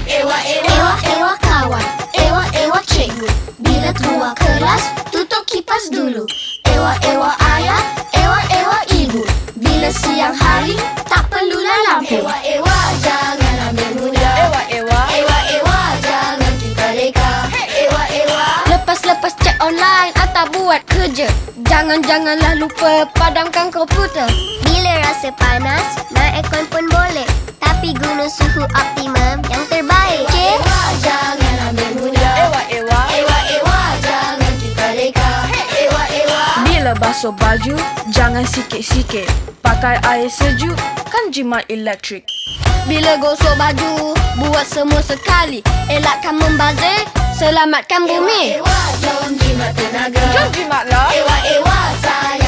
Ewa kawan, ewa cikgu. Bila keluar kelas, tutup kipas dulu. Ewa ayah, ewa ibu. Bila siang hari, tak perlulah lampu. Ewa jangan ambil muda. Ewa jangan kita reka. Lepas cek online atau buat kerja, janganlah lupa padamkan komputer. Bila rasa panas, main aircon pun boleh, tapi guna suhu optimum yang terbaik. Ewa jangan ambil muda. Ewa jangan kita reka. Ewa. Bila basuh baju, jangan sikit-sikit. Pakai air sejuk, kan jimat elektrik. Bila gosok baju, buat semua sekali. Elakkan membazir, selamatkan bumi. Ewa, jom jimat tenaga. Jom jimatlah. Ewa, sayang.